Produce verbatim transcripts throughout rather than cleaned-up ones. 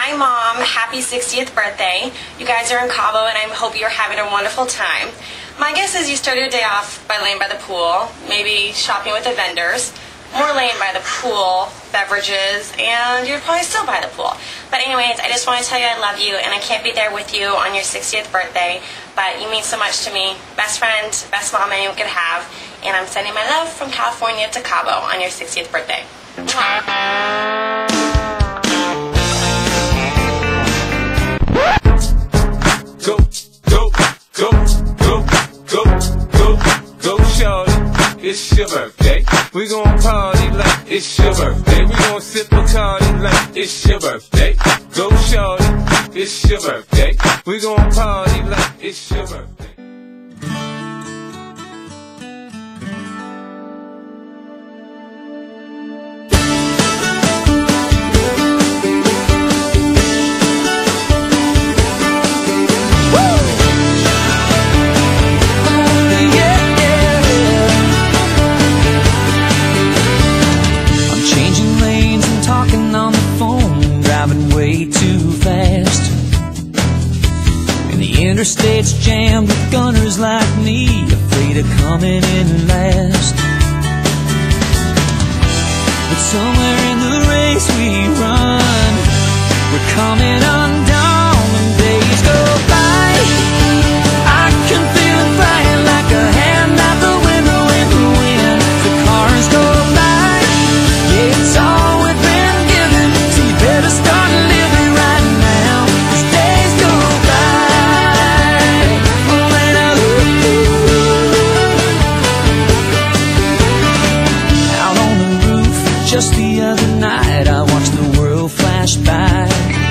Hi Mom, happy sixtieth birthday. You guys are in Cabo and I hope you're having a wonderful time. My guess is you started your day off by laying by the pool, maybe shopping with the vendors, more laying by the pool, beverages, and you're probably still by the pool. But anyways, I just want to tell you I love you and I can't be there with you on your sixtieth birthday, but you mean so much to me. Best friend, best mom anyone could have, and I'm sending my love from California to Cabo on your sixtieth birthday. Go, go, go, go, go, go, go, shorty, it's your birthday. We gon' party like it's your birthday. We gon' sip Bacardi like it's your birthday. Go, shorty, it's your birthday. We gon' party like it's your birthday. Interstate's jammed with gunners like me, afraid of coming in last. But somewhere in the race we run, we're coming undone and days go by. I can feel it flying like a hand out the window in the wind. The cars go by, yeah, it's all we've been given, so you better start living right now, 'cause days go by. Just the other night I watched the world flash by.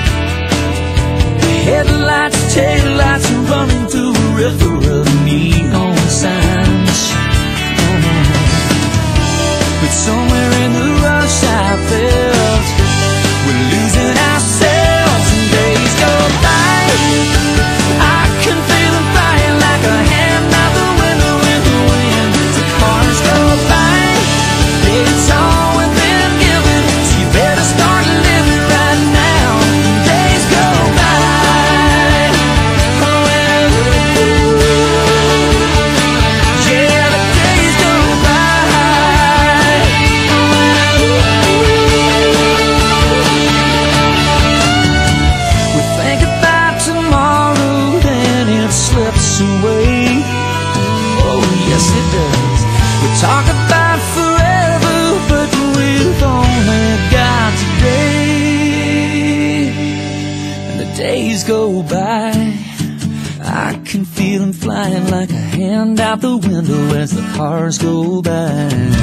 Headlights, taillights running through a river of neon signs. Oh. But somewhere in the rush I felt we're losing ourselves and days go by. I can feel them flying like a hand out the window in the wind. The cars go by, it's all away. Oh yes it does. We talk about forever, but we've only got today. And the days go by, I can feel them flying like a hand out the window as the cars go by.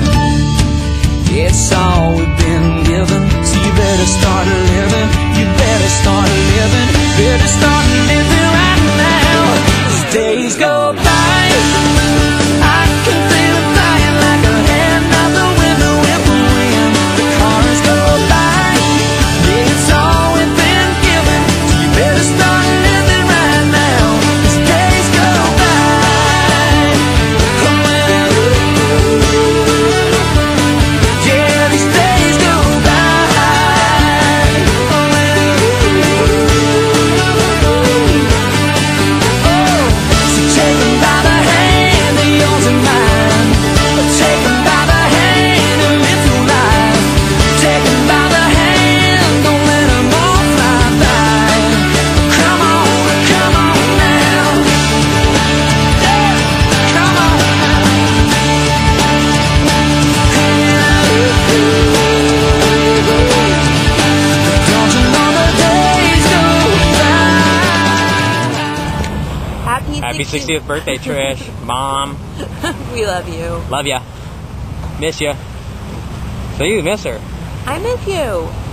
It's all we've been given, so you better start living. You better start living. Better start living right now. Days go by, I can feel it flying like a hand out the window in the wind. The cars go by, yeah, it's all we've been given, so you better start living right now, 'cause days go by. Oh, yeah, these days go by. Oh, take them by the hand, they're yours and mine. Take them by the hand and live your life. Take them by the hand, don't let them all fly by. Come on, come on now. Yeah, come on now. Don't you know the days go by? Happy, Happy sixtieth birthday, Trish. Mom. We love you. Love ya. Miss ya. So you miss her. I miss you.